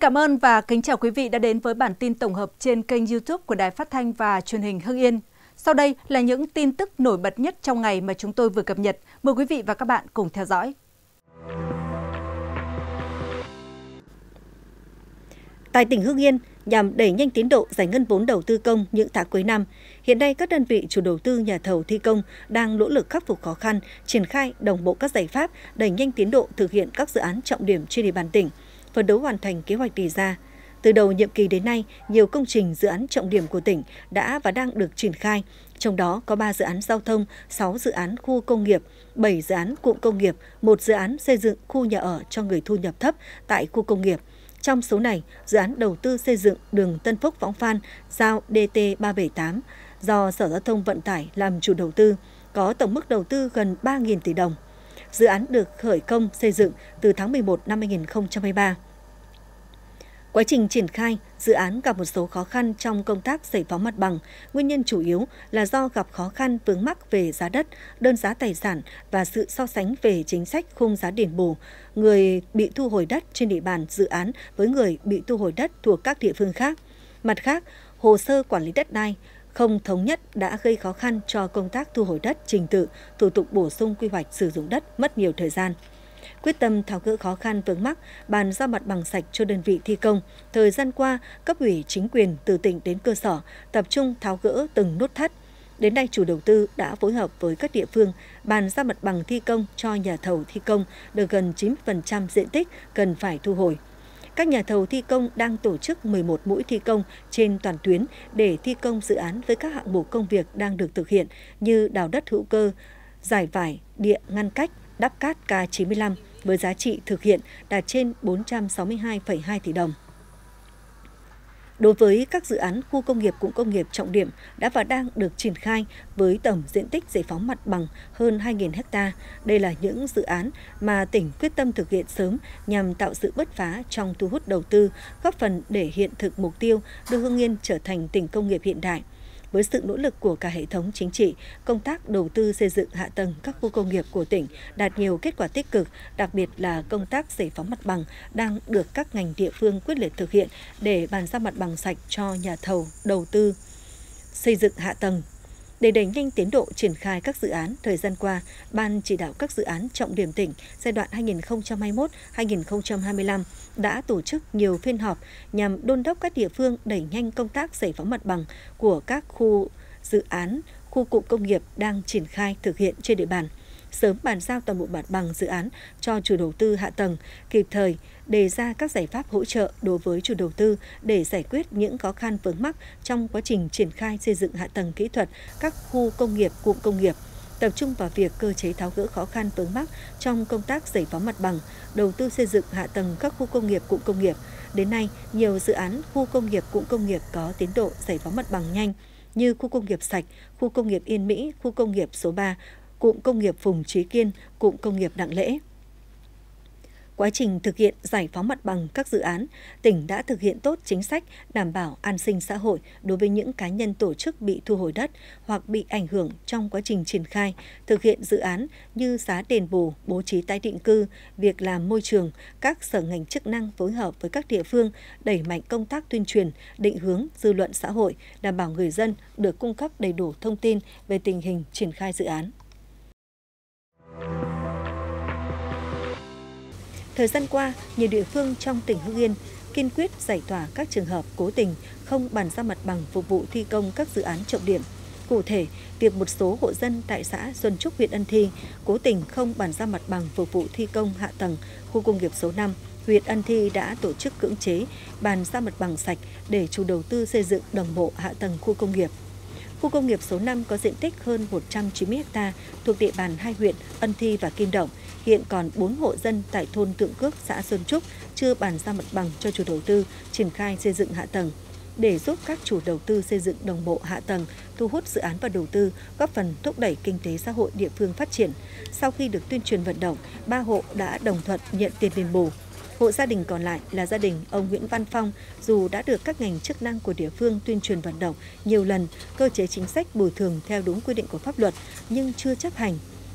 cảm ơn và kính chào quý vị đã đến với bản tin tổng hợp trên kênh YouTube của Đài Phát thanh và Truyền hình Hưng Yên. Sau đây là những tin tức nổi bật nhất trong ngày mà chúng tôi vừa cập nhật. Mời quý vị và các bạn cùng theo dõi. Tại tỉnh Hưng Yên, nhằm đẩy nhanh tiến độ giải ngân vốn đầu tư công những tháng cuối năm, hiện nay các đơn vị chủ đầu tư, nhà thầu thi công đang nỗ lực khắc phục khó khăn, triển khai đồng bộ các giải pháp đẩy nhanh tiến độ thực hiện các dự án trọng điểm trên địa bàn tỉnh, phấn đấu hoàn thành kế hoạch đề ra. Từ đầu nhiệm kỳ đến nay, nhiều công trình dự án trọng điểm của tỉnh đã và đang được triển khai, trong đó có 3 dự án giao thông, 6 dự án khu công nghiệp, 7 dự án cụm công nghiệp, 1 dự án xây dựng khu nhà ở cho người thu nhập thấp tại khu công nghiệp. Trong số này, dự án đầu tư xây dựng đường Tân Phúc - Võng Phan, giao DT378 do Sở Giao thông Vận tải làm chủ đầu tư, có tổng mức đầu tư gần 3.000 tỷ đồng. Dự án được khởi công xây dựng từ tháng 11 năm 2023. Quá trình triển khai, dự án gặp một số khó khăn trong công tác giải phóng mặt bằng. Nguyên nhân chủ yếu là do gặp khó khăn vướng mắc về giá đất, đơn giá tài sản và sự so sánh về chính sách khung giá đền bù, người bị thu hồi đất trên địa bàn dự án với người bị thu hồi đất thuộc các địa phương khác. Mặt khác, hồ sơ quản lý đất đai không thống nhất đã gây khó khăn cho công tác thu hồi đất, trình tự, thủ tục bổ sung quy hoạch sử dụng đất mất nhiều thời gian. Quyết tâm tháo gỡ khó khăn vướng mắc, bàn giao mặt bằng sạch cho đơn vị thi công. Thời gian qua, cấp ủy chính quyền từ tỉnh đến cơ sở tập trung tháo gỡ từng nút thắt. Đến nay, chủ đầu tư đã phối hợp với các địa phương bàn giao mặt bằng thi công cho nhà thầu thi công được gần 9% diện tích cần phải thu hồi. Các nhà thầu thi công đang tổ chức 11 mũi thi công trên toàn tuyến để thi công dự án với các hạng mục công việc đang được thực hiện như đào đất hữu cơ, giải vải, địa ngăn cách, đắp cát K95 với giá trị thực hiện đạt trên 462,2 tỷ đồng. Đối với các dự án khu công nghiệp, cụm công nghiệp trọng điểm đã và đang được triển khai với tổng diện tích giải phóng mặt bằng hơn 2.000 ha, đây là những dự án mà tỉnh quyết tâm thực hiện sớm nhằm tạo sự bứt phá trong thu hút đầu tư, góp phần để hiện thực mục tiêu đưa Hưng Yên trở thành tỉnh công nghiệp hiện đại. Với sự nỗ lực của cả hệ thống chính trị, công tác đầu tư xây dựng hạ tầng các khu công nghiệp của tỉnh đạt nhiều kết quả tích cực, đặc biệt là công tác giải phóng mặt bằng đang được các ngành địa phương quyết liệt thực hiện để bàn giao mặt bằng sạch cho nhà thầu đầu tư xây dựng hạ tầng. Để đẩy nhanh tiến độ triển khai các dự án, thời gian qua, Ban chỉ đạo các dự án trọng điểm tỉnh giai đoạn 2021-2025 đã tổ chức nhiều phiên họp nhằm đôn đốc các địa phương đẩy nhanh công tác giải phóng mặt bằng của các khu dự án, khu cụm công nghiệp đang triển khai thực hiện trên địa bàn, sớm bàn giao toàn bộ mặt bằng dự án cho chủ đầu tư hạ tầng, kịp thời đề ra các giải pháp hỗ trợ đối với chủ đầu tư để giải quyết những khó khăn vướng mắc trong quá trình triển khai xây dựng hạ tầng kỹ thuật các khu công nghiệp, cụm công nghiệp, tập trung vào việc cơ chế tháo gỡ khó khăn vướng mắc trong công tác giải phóng mặt bằng, đầu tư xây dựng hạ tầng các khu công nghiệp, cụm công nghiệp. Đến nay, nhiều dự án khu công nghiệp, cụm công nghiệp có tiến độ giải phóng mặt bằng nhanh như khu công nghiệp Sạch, khu công nghiệp Yên Mỹ, khu công nghiệp số 3, cụm công nghiệp Phùng Trí Kiên, cụm công nghiệp Đặng Lễ. Quá trình thực hiện giải phóng mặt bằng các dự án, tỉnh đã thực hiện tốt chính sách đảm bảo an sinh xã hội đối với những cá nhân tổ chức bị thu hồi đất hoặc bị ảnh hưởng trong quá trình triển khai, thực hiện dự án như giá đền bù, bố trí tái định cư, việc làm môi trường. Các sở ngành chức năng phối hợp với các địa phương đẩy mạnh công tác tuyên truyền, định hướng dư luận xã hội, đảm bảo người dân được cung cấp đầy đủ thông tin về tình hình triển khai dự án. Thời gian qua, nhiều địa phương trong tỉnh Hưng Yên kiên quyết giải tỏa các trường hợp cố tình không bàn giao mặt bằng phục vụ thi công các dự án trọng điểm. Cụ thể, việc một số hộ dân tại xã Xuân Trúc, huyện Ân Thi cố tình không bàn giao mặt bằng phục vụ thi công hạ tầng khu công nghiệp số 5, huyện Ân Thi đã tổ chức cưỡng chế bàn giao mặt bằng sạch để chủ đầu tư xây dựng đồng bộ hạ tầng khu công nghiệp. Khu công nghiệp số 5 có diện tích hơn 190 ha thuộc địa bàn hai huyện Ân Thi và Kim Động. Hiện còn 4 hộ dân tại thôn Tượng Cước, xã Xuân Trúc chưa bàn giao mặt bằng cho chủ đầu tư triển khai xây dựng hạ tầng. Để giúp các chủ đầu tư xây dựng đồng bộ hạ tầng, thu hút dự án và đầu tư, góp phần thúc đẩy kinh tế xã hội địa phương phát triển. Sau khi được tuyên truyền vận động, 3 hộ đã đồng thuận nhận tiền đền bù. Hộ gia đình còn lại là gia đình ông Nguyễn Văn Phong, dù đã được các ngành chức năng của địa phương tuyên truyền vận động nhiều lần cơ chế chính sách bồi thường theo đúng quy định của pháp luật nhưng chưa chấp hành.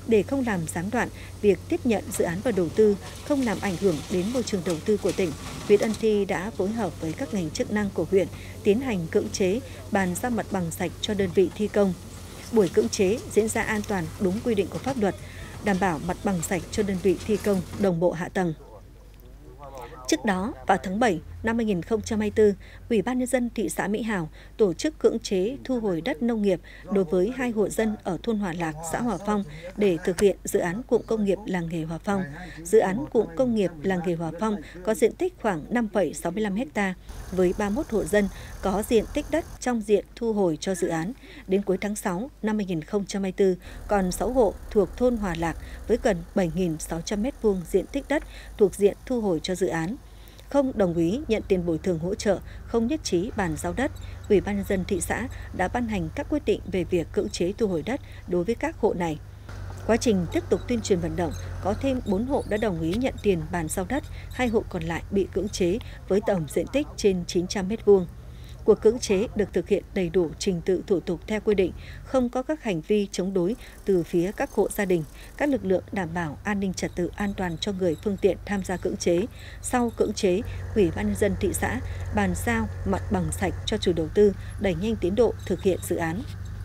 để không làm gián đoạn việc tiếp nhận dự án và đầu tư, không làm ảnh hưởng đến môi trường đầu tư của tỉnh, huyện Ân Thi đã phối hợp với các ngành chức năng của huyện tiến hành cưỡng chế, bàn giao mặt bằng sạch cho đơn vị thi công. Buổi cưỡng chế diễn ra an toàn đúng quy định của pháp luật, đảm bảo mặt bằng sạch cho đơn vị thi công đồng bộ hạ tầng. Trước đó, vào tháng 7 năm 2024, Ủy ban Nhân dân thị xã Mỹ Hào tổ chức cưỡng chế thu hồi đất nông nghiệp đối với 2 hộ dân ở thôn Hòa Lạc, xã Hòa Phong để thực hiện dự án cụm công nghiệp làng nghề Hòa Phong. Dự án cụm công nghiệp làng nghề Hòa Phong có diện tích khoảng 5,65 ha với 31 hộ dân có diện tích đất trong diện thu hồi cho dự án. Đến cuối tháng 6 năm 2024, còn 6 hộ thuộc thôn Hòa Lạc với gần 7.600 m² diện tích đất thuộc diện thu hồi cho dự án. Không đồng ý nhận tiền bồi thường hỗ trợ, không nhất trí bàn giao đất, Ủy ban Nhân dân thị xã đã ban hành các quyết định về việc cưỡng chế thu hồi đất đối với các hộ này. Quá trình tiếp tục tuyên truyền vận động, có thêm 4 hộ đã đồng ý nhận tiền bàn giao đất, 2 hộ còn lại bị cưỡng chế với tổng diện tích trên 900 m². Cuộc cưỡng chế được thực hiện đầy đủ trình tự thủ tục theo quy định, không có các hành vi chống đối từ phía các hộ gia đình, các lực lượng đảm bảo an ninh trật tự an toàn cho người phương tiện tham gia cưỡng chế. Sau cưỡng chế, Ủy ban Nhân dân thị xã bàn giao mặt bằng sạch cho chủ đầu tư, đẩy nhanh tiến độ thực hiện dự án.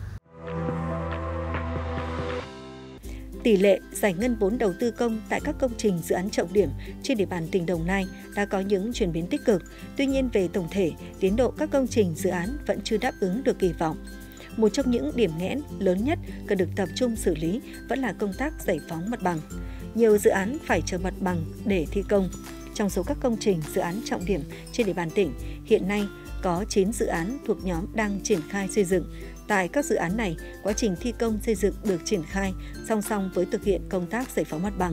Tỷ lệ giải ngân vốn đầu tư công tại các công trình dự án trọng điểm trên địa bàn tỉnh Đồng Nai đã có những chuyển biến tích cực. Tuy nhiên, về tổng thể, tiến độ các công trình dự án vẫn chưa đáp ứng được kỳ vọng. Một trong những điểm nghẽn lớn nhất cần được tập trung xử lý vẫn là công tác giải phóng mặt bằng. Nhiều dự án phải chờ mặt bằng để thi công. Trong số các công trình dự án trọng điểm trên địa bàn tỉnh, hiện nay có 9 dự án thuộc nhóm đang triển khai xây dựng. Tại các dự án này, quá trình thi công xây dựng được triển khai song song với thực hiện công tác giải phóng mặt bằng.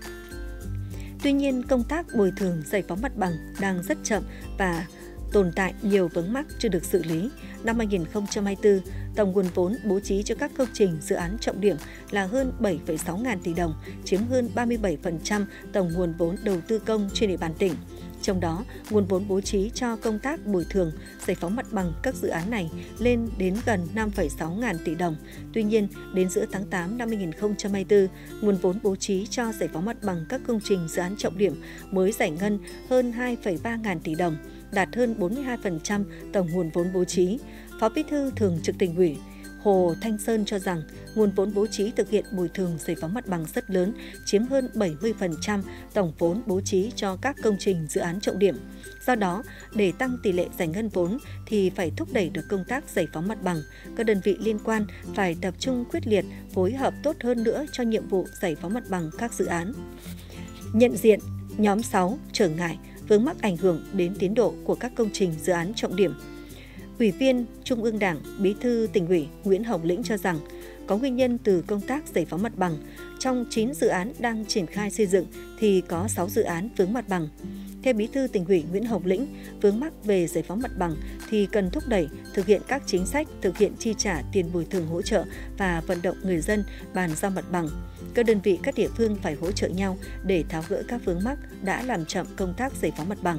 Tuy nhiên, công tác bồi thường giải phóng mặt bằng đang rất chậm và tồn tại nhiều vướng mắc chưa được xử lý. Năm 2024, tổng nguồn vốn bố trí cho các công trình dự án trọng điểm là hơn 7,6 ngàn tỷ đồng, chiếm hơn 37% tổng nguồn vốn đầu tư công trên địa bàn tỉnh. Trong đó, nguồn vốn bố trí cho công tác bồi thường, giải phóng mặt bằng các dự án này lên đến gần 5,6 ngàn tỷ đồng. Tuy nhiên, đến giữa tháng 8 năm 2024, nguồn vốn bố trí cho giải phóng mặt bằng các công trình dự án trọng điểm mới giải ngân hơn 2,3 ngàn tỷ đồng, đạt hơn 42% tổng nguồn vốn bố trí. Phó Bí thư Thường trực Tỉnh ủy Hồ Thanh Sơn cho rằng nguồn vốn bố trí thực hiện bồi thường giải phóng mặt bằng rất lớn, chiếm hơn 70% tổng vốn bố trí cho các công trình dự án trọng điểm. Do đó, để tăng tỷ lệ giải ngân vốn thì phải thúc đẩy được công tác giải phóng mặt bằng. Các đơn vị liên quan phải tập trung quyết liệt, phối hợp tốt hơn nữa cho nhiệm vụ giải phóng mặt bằng các dự án. Nhận diện nhóm 6 trở ngại, vướng mắc ảnh hưởng đến tiến độ của các công trình dự án trọng điểm. Ủy viên Trung ương Đảng, Bí thư Tỉnh ủy Nguyễn Hồng Lĩnh cho rằng có nguyên nhân từ công tác giải phóng mặt bằng. Trong 9 dự án đang triển khai xây dựng thì có 6 dự án vướng mặt bằng. Theo Bí thư Tỉnh ủy Nguyễn Hồng Lĩnh, vướng mắc về giải phóng mặt bằng thì cần thúc đẩy thực hiện các chính sách, thực hiện chi trả tiền bồi thường hỗ trợ và vận động người dân bàn giao mặt bằng. Các đơn vị, các địa phương phải hỗ trợ nhau để tháo gỡ các vướng mắc đã làm chậm công tác giải phóng mặt bằng.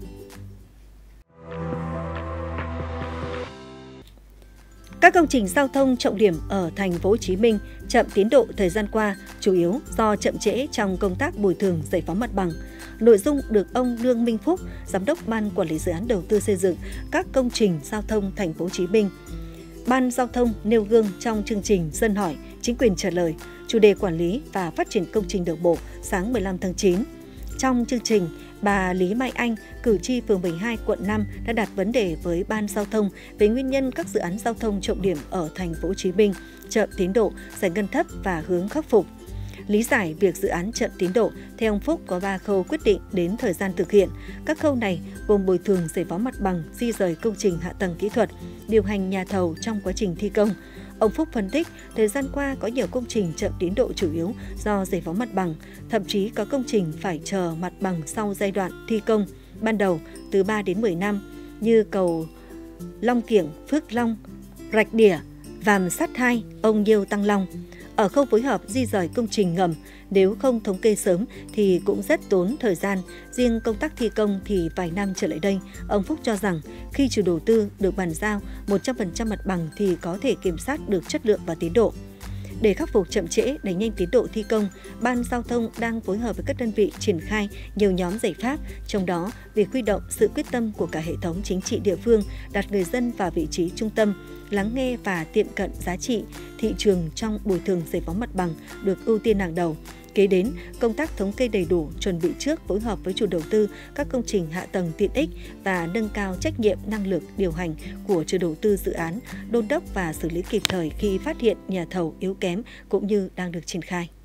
Các công trình giao thông trọng điểm ở thành phố Hồ Chí Minh chậm tiến độ thời gian qua chủ yếu do chậm trễ trong công tác bồi thường giải phóng mặt bằng. Nội dung được ông Lương Minh Phúc, Giám đốc Ban Quản lý Dự án Đầu tư xây dựng các công trình giao thông thành phố Hồ Chí Minh, Ban Giao thông nêu gương trong chương trình Dân hỏi, Chính quyền trả lời, chủ đề quản lý và phát triển công trình đường bộ sáng 15 tháng 9. Trong chương trình, bà Lý Mai Anh, cử tri phường 12, quận 5 đã đặt vấn đề với Ban Giao thông về nguyên nhân các dự án giao thông trọng điểm ở thành phố Hồ Chí Minh chậm tiến độ, giải ngân thấp và hướng khắc phục. Lý giải việc dự án chậm tiến độ, theo ông Phúc có 3 khâu quyết định đến thời gian thực hiện. Các khâu này gồm bồi thường giải phóng mặt bằng, di rời công trình hạ tầng kỹ thuật, điều hành nhà thầu trong quá trình thi công. Ông Phúc phân tích, thời gian qua có nhiều công trình chậm tiến độ chủ yếu do giải phóng mặt bằng, thậm chí có công trình phải chờ mặt bằng sau giai đoạn thi công ban đầu từ 3 đến 10 năm như cầu Long Kiểng, Phước Long, Rạch Đỉa, Vàm Sắt 2, Ông Nhiêu, Tăng Long. Ở khâu phối hợp di rời công trình ngầm, nếu không thống kê sớm thì cũng rất tốn thời gian. Riêng công tác thi công thì vài năm trở lại đây, ông Phúc cho rằng khi chủ đầu tư được bàn giao 100% mặt bằng thì có thể kiểm soát được chất lượng và tiến độ. Để khắc phục chậm trễ, đẩy nhanh tiến độ thi công, Ban Giao thông đang phối hợp với các đơn vị triển khai nhiều nhóm giải pháp, trong đó việc huy động sự quyết tâm của cả hệ thống chính trị địa phương, đặt người dân vào vị trí trung tâm, lắng nghe và tiệm cận giá trị thị trường trong bồi thường giải phóng mặt bằng được ưu tiên hàng đầu. Kế đến, công tác thống kê đầy đủ, chuẩn bị trước, phối hợp với chủ đầu tư các công trình hạ tầng tiện ích và nâng cao trách nhiệm năng lực điều hành của chủ đầu tư dự án, đôn đốc và xử lý kịp thời khi phát hiện nhà thầu yếu kém cũng như đang được triển khai.